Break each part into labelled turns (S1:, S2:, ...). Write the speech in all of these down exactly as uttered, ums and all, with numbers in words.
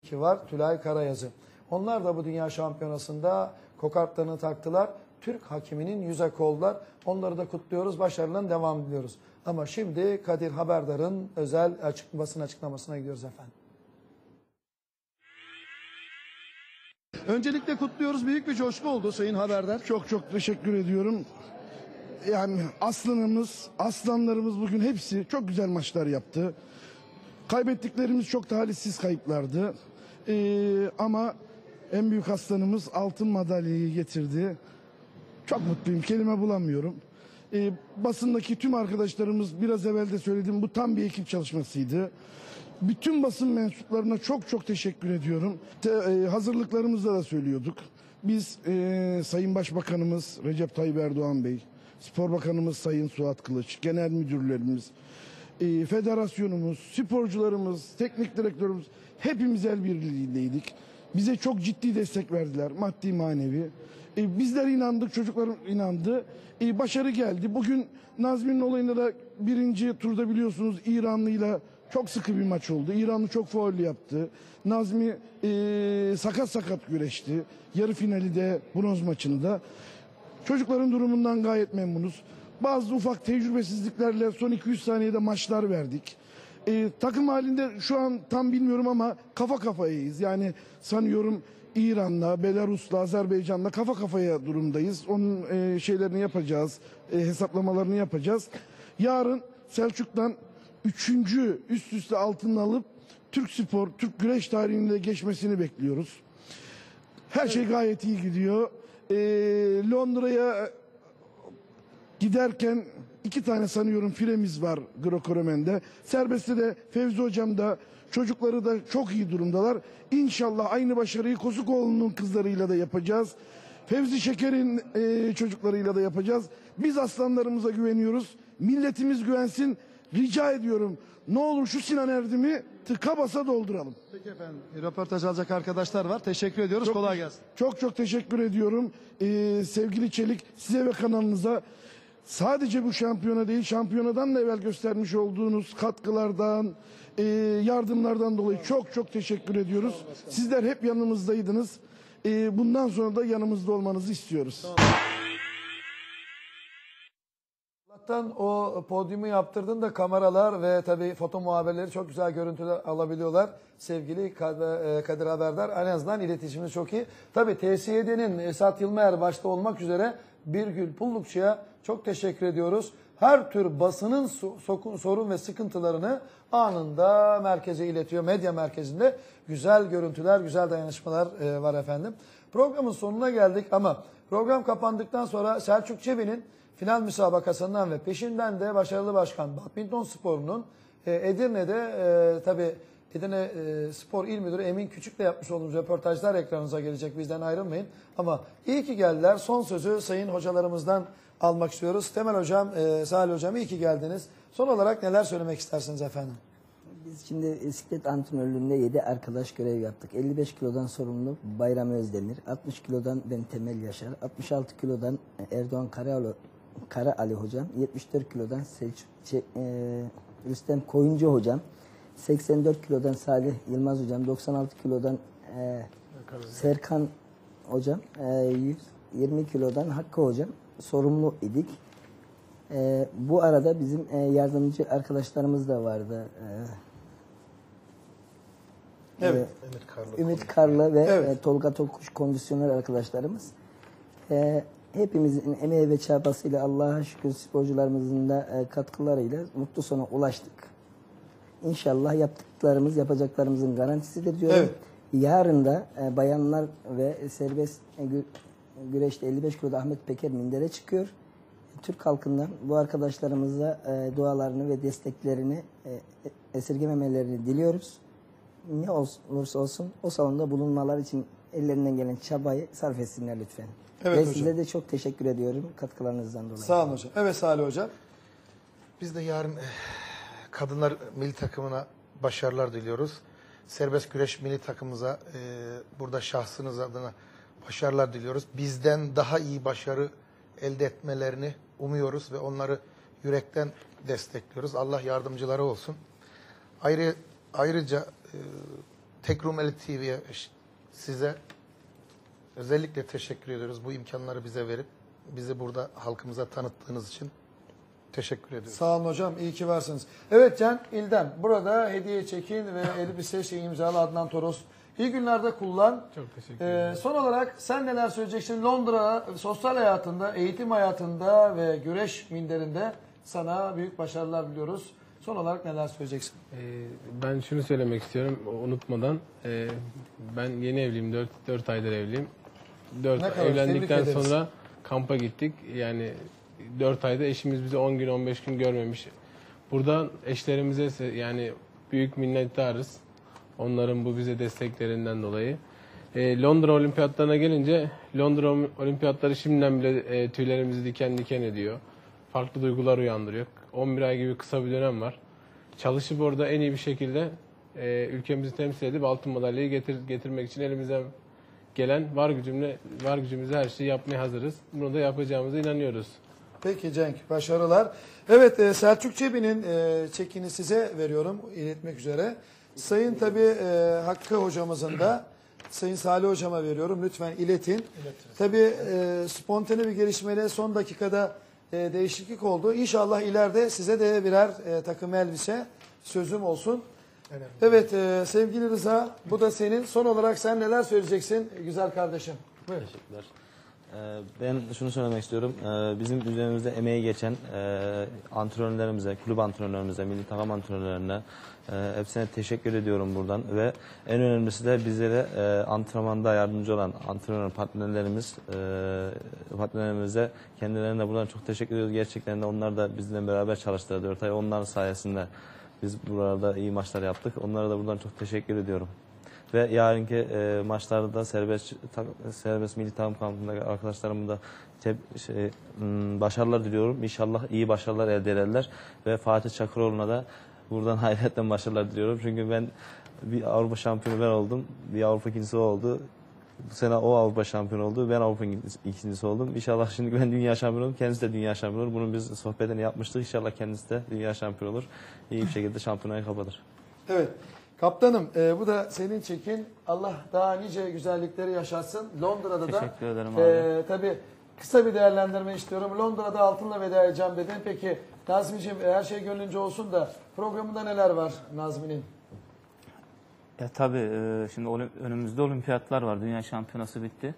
S1: ki var Tülay Karayazı. Onlar da bu dünya şampiyonasında kokartlarını taktılar. Türk hakiminin yüze kollar. Onları da kutluyoruz. Başarılarına devam diliyoruz. Ama şimdi Kadir Haberdar'ın özel açık, basın açıklamasına gidiyoruz efendim. Öncelikle kutluyoruz. Büyük bir coşku oldu Sayın Haberdar.
S2: Çok çok teşekkür ediyorum. Yani aslanımız, aslanlarımız bugün hepsi çok güzel maçlar yaptı. Kaybettiklerimiz çok talihsiz kayıplardı. Ee, ama en büyük aslanımız altın madalyayı getirdi. Çok mutluyum, kelime bulamıyorum. Ee, basındaki tüm arkadaşlarımız, biraz evvel de söyledim, bu tam bir ekip çalışmasıydı. Bütün basın mensuplarına çok çok teşekkür ediyorum. Te, e, hazırlıklarımızda da söylüyorduk. Biz e, Sayın Başbakanımız Recep Tayyip Erdoğan Bey, Spor Bakanımız Sayın Suat Kılıç, genel müdürlerimiz, e, federasyonumuz, sporcularımız, teknik direktörümüz hepimiz el birliğindeydik. Bize çok ciddi destek verdiler, maddi manevi. E, bizler inandık, çocuklar inandı. E, başarı geldi. Bugün Nazmi'nin olayında da birinci turda biliyorsunuz İranlı'yla çok sıkı bir maç oldu. İranlı çok faul yaptı. Nazmi e, sakat sakat güreşti. Yarı finali de bronz maçını da. Çocukların durumundan gayet memnunuz. Bazı ufak tecrübesizliklerle son iki yüz saniyede maçlar verdik. E, takım halinde şu an tam bilmiyorum ama kafa kafayayız. Yani sanıyorum İran'la, Belarus'la, Azerbaycan'la kafa kafaya durumdayız. Onun e, şeylerini yapacağız, e, hesaplamalarını yapacağız. Yarın Selçuk'tan üçüncü üst üste altını alıp Türk spor, Türk güreş tarihinde geçmesini bekliyoruz. Her şey gayet iyi gidiyor. Ee, Londra'ya giderken iki tane sanıyorum firemiz var Greco-Romen'de. Serbestte de Fevzi Hocam da çocukları da çok iyi durumdalar. İnşallah aynı başarıyı Kosukoğlu'nun kızlarıyla da yapacağız. Fevzi Şeker'in e, çocuklarıyla da yapacağız. Biz aslanlarımıza güveniyoruz. Milletimiz güvensin. Rica ediyorum. Ne olur şu Sinan Erdem'i tıka basa dolduralım.
S1: Peki efendim. Röportaj alacak arkadaşlar var. Teşekkür ediyoruz.
S2: Çok,
S1: Kolay gelsin.
S2: Çok çok teşekkür ediyorum. Ee, sevgili Çelik, size ve kanalınıza sadece bu şampiyona değil, şampiyonadan da evvel göstermiş olduğunuz katkılardan, e, yardımlardan dolayı çok çok teşekkür ediyoruz. Sizler hep yanımızdaydınız. E, bundan sonra da yanımızda olmanızı istiyoruz.
S1: Allah'tan o podyumu yaptırdın da kameralar ve tabii foto muhabirleri çok güzel görüntüler alabiliyorlar. Sevgili Kadir Haberdar, en azından iletişimimiz çok iyi. Tabii T S Y D'nin Esat Yılmayer başta olmak üzere Birgül Pullukçu'ya çok teşekkür ediyoruz. Her tür basının sorun ve sıkıntılarını anında merkeze iletiyor. Medya merkezinde güzel görüntüler, güzel dayanışmalar var efendim. Programın sonuna geldik ama program kapandıktan sonra Selçuk Çebi'nin final müsabakasından ve peşinden de başarılı başkan badminton sporunun e, Edirne'de e, tabii Edirne e, Spor İl Müdürü Emin Küçük'le yapmış olduğumuz röportajlar ekranınıza gelecek. Bizden ayrılmayın. Ama iyi ki geldiler. Son sözü sayın hocalarımızdan almak istiyoruz. Temel Hocam, e, Salih Hocam iyi ki geldiniz. Son olarak neler söylemek istersiniz efendim?
S3: Biz şimdi bisiklet antrenörlüğünde yedi arkadaş görev yaptık. elli beş kilodan sorumlu Bayram Özdemir, altmış kilodan ben Temel Yaşar, altmış altı kilodan Erdoğan Karaoğlu Kara Ali Hocam, yetmiş dört kilodan Selçuk, şey, e, Rüstem Koyuncu Hocam, seksen dört kilodan Salih Yılmaz Hocam, doksan altı kilodan e, Serkan Hocam, e, yüz yirmi kilodan Hakkı Hocam sorumlu idik. E, bu arada bizim e, yardımcı arkadaşlarımız da vardı. E,
S1: evet.
S3: E,
S4: Ümit Karlı,
S3: Ümit Karlı ve
S1: evet.
S3: e, Tolga Tokuş kondisyoner arkadaşlarımız. E, Hepimizin emeği ve çabasıyla Allah'a şükür sporcularımızın da katkılarıyla mutlu sona ulaştık. İnşallah yaptıklarımız yapacaklarımızın garantisidir diyorum.
S1: Evet.
S3: Yarın da bayanlar ve serbest güreşte elli beş kiloda Ahmet Peker mindere çıkıyor. Türk halkından bu arkadaşlarımıza dualarını ve desteklerini esirgememelerini diliyoruz. Ne olursa olsun o salonda bulunmalar için ellerinden gelen çabayı sarf etsinler lütfen.
S1: Evet
S3: Ve
S1: hocam.
S3: size de çok teşekkür ediyorum katkılarınızdan dolayı.
S1: Sağ olun hocam. Evet Salih Hocam.
S4: Biz de yarın kadınlar milli takımına başarılar diliyoruz. Serbest güreş milli takımımıza e, burada şahsınız adına başarılar diliyoruz. Bizden daha iyi başarı elde etmelerini umuyoruz ve onları yürekten destekliyoruz. Allah yardımcıları olsun. Ayrı, ayrıca e, Tek Rumeli T V'ye size özellikle teşekkür ediyoruz. Bu imkanları bize verip bizi burada halkımıza tanıttığınız için teşekkür ediyoruz.
S1: Sağ olun hocam. İyi ki varsınız. Evet Can İldem. Burada hediye çekin ve elbise şey imzalı Adnan Toros. İyi günlerde kullan.
S5: Çok teşekkür ederim.
S1: Ee, son olarak sen neler söyleyeceksin? Londra sosyal hayatında, eğitim hayatında ve güreş minderinde sana büyük başarılar diliyoruz. Son olarak neler söyleyeceksin?
S5: Ee, ben şunu söylemek istiyorum unutmadan. Ee, ben yeni evliyim. dört aydır evliyim. dört
S1: Ne kadar,
S5: evlendikten
S1: tebrik ederiz.
S5: sonra kampa gittik. Yani dört ayda eşimiz bizi on gün on beş gün görmemiş. Buradan eşlerimize yani büyük minnettarız. Onların bu bize desteklerinden dolayı. Ee, Londra Olimpiyatlarına gelince Londra Olimpiyatları şimdiden bile e, tüylerimizi diken diken ediyor. Farklı duygular uyandırıyor. on bir ay gibi kısa bir dönem var. Çalışıp orada en iyi bir şekilde e, ülkemizi temsil edip altın madalyayı getir, getirmek için elimizden gelen var gücümle var gücümüzle her şeyi yapmaya hazırız. Bunu da yapacağımıza inanıyoruz.
S1: Peki Cenk, başarılar. Evet, e, Selçuk Çebi'nin e, çekini size veriyorum, iletmek üzere. Sayın tabii e, Hakkı hocamızın da Sayın Salih hocama veriyorum. Lütfen iletin. Tabii e, spontane bir gelişmeyle son dakikada e, değişiklik oldu. İnşallah ileride size de birer e, takım elbise sözüm olsun. Evet e, sevgili Rıza, bu da senin. Son olarak sen neler söyleyeceksin güzel kardeşim? Buyur.
S6: Teşekkürler. Ee, Ben şunu söylemek istiyorum. Ee, Bizim üzerimizde emeği geçen e, antrenörlerimize, kulüp antrenörlerimize, milli takım antrenörlerine e, hepsine teşekkür ediyorum buradan. Ve en önemlisi de bizlere e, antrenmanda yardımcı olan antrenör partnerlerimiz, e, partnerlerimize kendilerine buradan çok teşekkür ediyoruz. Gerçekten de onlar da bizle beraber çalıştılar dört ay. Onların sayesinde biz burada iyi maçlar yaptık. Onlara da buradan çok teşekkür ediyorum. Ve yarınki e, maçlarda da serbest ta, serbest milli takım kampındaki arkadaşlarıma da teb, şey, m, başarılar diliyorum. İnşallah iyi başarılar elde ederler. Ve Fatih Çakıroğlu'na da buradan hayretten başarılar diliyorum. Çünkü ben bir Avrupa şampiyonu ben oldum. Bir Avrupa ikincisi o oldu. Bu sene o Avrupa şampiyonu oldu. Ben Avrupa ikincisi oldum. İnşallah şimdi ben dünya şampiyonu oldum. Kendisi de dünya şampiyonu olur. Bunun biz sohbetini yapmıştık. İnşallah kendisi de dünya şampiyonu olur. İyi bir şekilde şampiyonayı kapatır.
S1: Evet. Kaptanım e, bu da senin çekin. Allah daha nice güzellikleri yaşatsın. Londra'da da.
S7: Teşekkür ederim abi.
S1: E, tabii kısa bir değerlendirme istiyorum. Londra'da altınla veda edeceğim dedin. Peki Nazmi'ciğim her şey gönlünce olsun da programında neler var Nazmi'nin?
S7: Ya tabii e, şimdi olim, önümüzde olimpiyatlar var. Dünya şampiyonası bitti.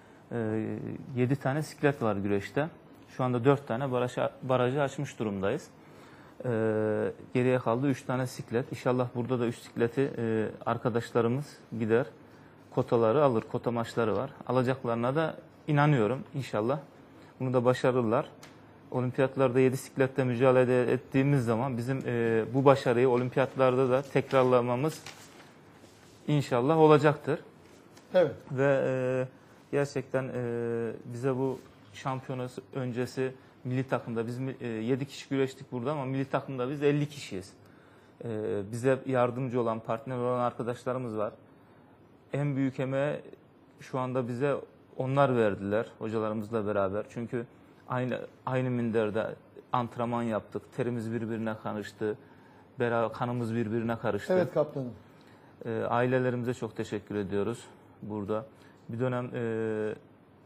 S7: yedi tane siklet var güreşte. Şu anda dört tane barajı, barajı açmış durumdayız. E, geriye kaldı üç tane siklet. İnşallah burada da üç sikleti e, arkadaşlarımız gider. Kotaları alır. Kota maçları var. Alacaklarına da inanıyorum inşallah. Bunu da başarırlar. Olimpiyatlarda yedi siklette mücadele ettiğimiz zaman bizim e, bu başarıyı olimpiyatlarda da tekrarlamamız İnşallah olacaktır.
S1: Evet.
S7: Ve e, gerçekten e, bize bu şampiyonası öncesi milli takımda biz e, yedi kişi güreştik burada ama milli takımda biz elli kişiyiz. E, bize yardımcı olan, partner olan arkadaşlarımız var. En büyük emeği şu anda bize onlar verdiler hocalarımızla beraber. Çünkü aynı aynı minderde antrenman yaptık. Terimiz birbirine karıştı. Beraber kanımız birbirine karıştı.
S1: Evet kaptanım.
S7: E, ailelerimize çok teşekkür ediyoruz burada. Bir dönem e,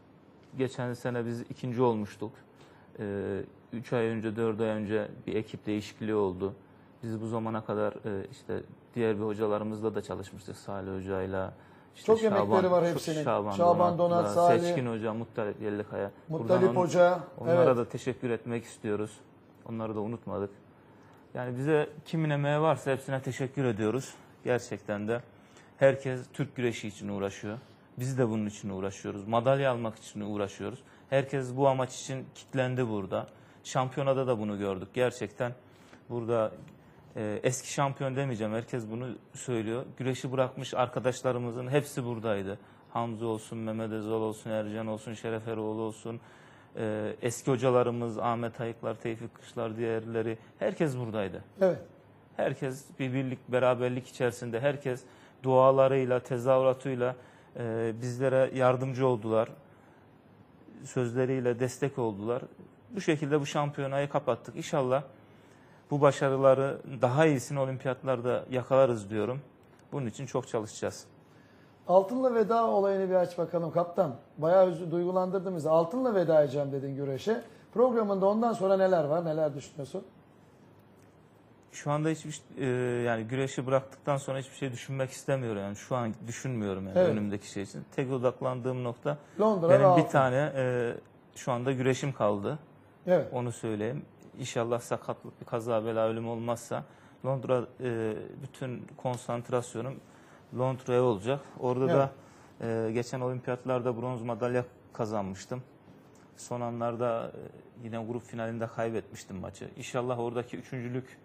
S7: geçen sene biz ikinci olmuştuk. E, üç ay önce, dört ay önce bir ekip değişikliği oldu. Biz bu zamana kadar e, işte diğer bir hocalarımızla da çalışmıştık. Salih Hoca'yla. İşte
S1: Çok
S7: Şaban,
S1: yemekleri var hepsinin.
S7: Şaban,
S1: Şaban
S7: Donat'la,
S1: Donat, Salih,
S7: Seçkin Hoca, Muttalip Yellikaya.
S1: Muttalip
S7: Buradan on-
S1: Hoca.
S7: Onlara
S1: Evet.
S7: da teşekkür etmek istiyoruz. Onları da unutmadık. Yani bize kimin emeği varsa hepsine teşekkür ediyoruz. Gerçekten de herkes Türk güreşi için uğraşıyor. Biz de bunun için uğraşıyoruz. Madalya almak için uğraşıyoruz. Herkes bu amaç için kitlendi burada. Şampiyonada da bunu gördük. Gerçekten burada e, eski şampiyon demeyeceğim. Herkes bunu söylüyor. Güreşi bırakmış arkadaşlarımızın hepsi buradaydı. Hamza olsun, Mehmet Özal olsun, Ercan olsun, Şeref Eroğlu olsun. E, eski hocalarımız Ahmet Ayıklar, Tevfik Kışlar, diğerleri. Herkes buradaydı.
S1: Evet.
S7: Herkes bir birlik, beraberlik içerisinde, herkes dualarıyla, tezahüratıyla e, bizlere yardımcı oldular. Sözleriyle destek oldular. Bu şekilde bu şampiyonayı kapattık. İnşallah bu başarıları daha iyisini olimpiyatlarda yakalarız diyorum. Bunun için çok çalışacağız.
S1: Altınla veda olayını bir aç bakalım kaptan. Bayağı üzü- duygulandırdın bizi. Altınla veda edeceğim dedin güreşe. Programında ondan sonra neler var? Neler düşünüyorsun?
S7: Şu anda hiçbir e, yani güreşi bıraktıktan sonra hiçbir şey düşünmek istemiyorum. Yani şu an düşünmüyorum yani
S1: Evet.
S7: önümdeki şey için. Tek odaklandığım nokta
S1: Londra
S7: benim
S1: ve
S7: bir
S1: altın.
S7: tane e, şu anda güreşim kaldı.
S1: Evet.
S7: Onu söyleyeyim. İnşallah sakatlık bir kaza bela ölüm olmazsa Londra e, bütün konsantrasyonum Londra'ya olacak. Orada da e, geçen olimpiyatlarda bronz madalya kazanmıştım. Son anlarda e, yine grup finalinde kaybetmiştim maçı. İnşallah oradaki üçüncülük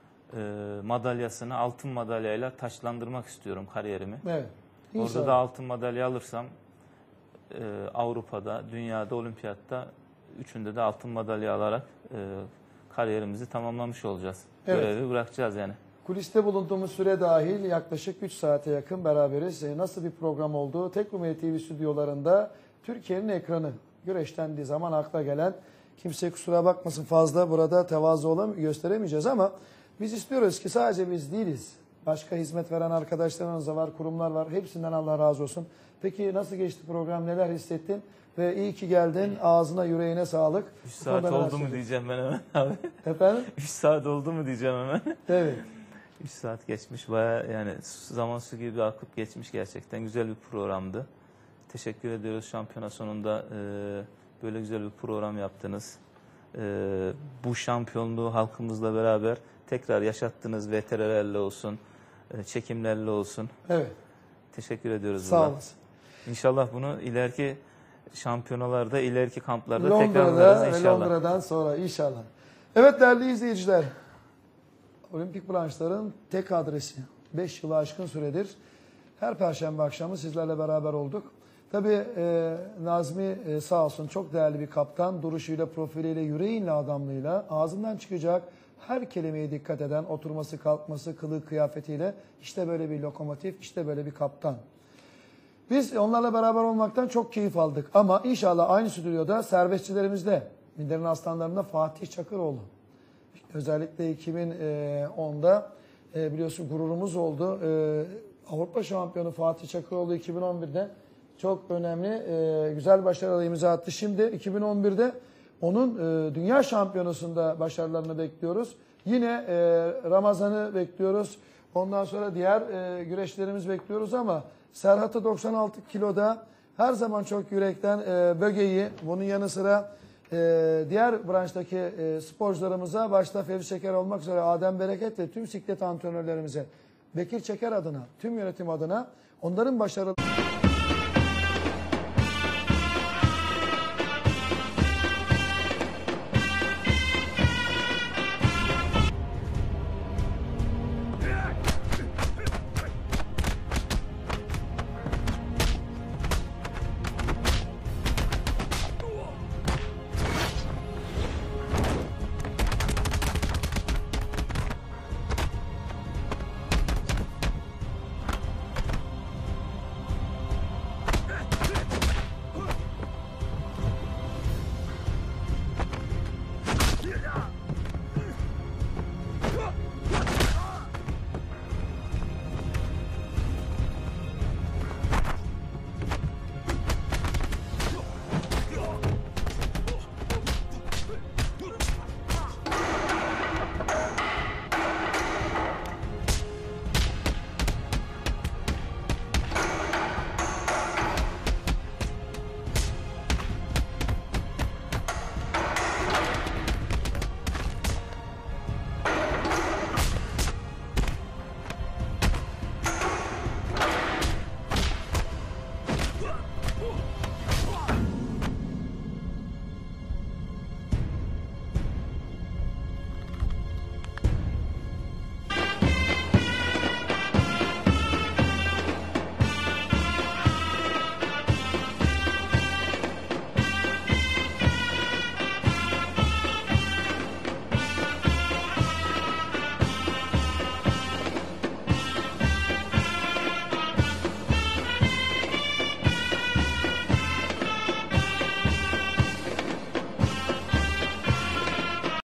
S7: e, madalyasını altın madalyayla taçlandırmak istiyorum kariyerimi.
S1: Evet.
S7: Orada
S1: İnşallah.
S7: da altın madalya alırsam e, Avrupa'da, dünyada, olimpiyatta üçünde de altın madalya alarak e, kariyerimizi tamamlamış olacağız.
S1: Evet.
S7: Görevi bırakacağız yani.
S1: Kuliste bulunduğumuz süre dahil yaklaşık üç saate yakın beraberiz. E, Nasıl bir program oldu? Tek Rumeli T V stüdyolarında Türkiye'nin ekranı. Güreş dendiği zaman akla gelen, kimse kusura bakmasın fazla burada tevazu olam gösteremeyeceğiz ama biz istiyoruz ki sadece biz değiliz. Başka hizmet veren arkadaşlarımız da var, kurumlar var. Hepsinden Allah razı olsun. Peki nasıl geçti program? Neler hissettin? Ve iyi ki geldin. Ağzına yüreğine sağlık.
S7: üç
S1: Bu
S7: saat
S1: konuda neler
S7: oldu mu
S1: söyleyeceksin?
S7: diyeceğim ben hemen abi.
S1: Efendim?
S7: üç saat oldu mu diyeceğim hemen.
S1: Evet.
S7: üç saat geçmiş baya yani zaman su gibi akıp geçmiş gerçekten. Güzel bir programdı. Teşekkür ediyoruz şampiyona sonunda e, böyle güzel bir program yaptınız. E, bu şampiyonluğu halkımızla beraber tekrar yaşattınız. V T R'lerle olsun, e, çekimlerle olsun.
S1: Evet.
S7: Teşekkür ediyoruz.
S1: Sağ
S7: buradan.
S1: olasın.
S7: İnşallah bunu ileriki şampiyonalarda, ileriki kamplarda tekrarlarız
S1: Londra'da ve
S7: inşallah.
S1: Londra'dan sonra inşallah. Evet değerli izleyiciler. Olimpik branşların tek adresi. beş yılı aşkın süredir her perşembe akşamı sizlerle beraber olduk. Tabii e, Nazmi e, sağ olsun çok değerli bir kaptan. Duruşuyla, profiliyle, yüreğiyle, adamlığıyla ağzından çıkacak her kelimeye dikkat eden, oturması, kalkması, kılığı, kıyafetiyle işte böyle bir lokomotif, işte böyle bir kaptan. Biz onlarla beraber olmaktan çok keyif aldık. Ama inşallah aynı stüdyoda serbestçilerimizde, Minder'in aslanlarında Fatih Çakıroğlu. Özellikle iki bin onda e, biliyorsun gururumuz oldu. E, Avrupa şampiyonu Fatih Çakıroğlu iki bin on birde çok önemli, e, güzel başarılı imza attı. Şimdi iki bin on birde onun e, dünya şampiyonasında başarılarını bekliyoruz. Yine e, Ramazan'ı bekliyoruz. Ondan sonra diğer e, güreşlerimiz bekliyoruz ama Serhat'ı doksan altı kiloda her zaman çok yürekten e, bögeyi, bunun yanı sıra e, diğer branştaki e, sporcularımıza başta Fevzi Çeker olmak üzere Adem Bereket ve tüm siklet antrenörlerimize, Bekir Çeker adına, tüm yönetim adına onların başarılı...
S8: Yeah!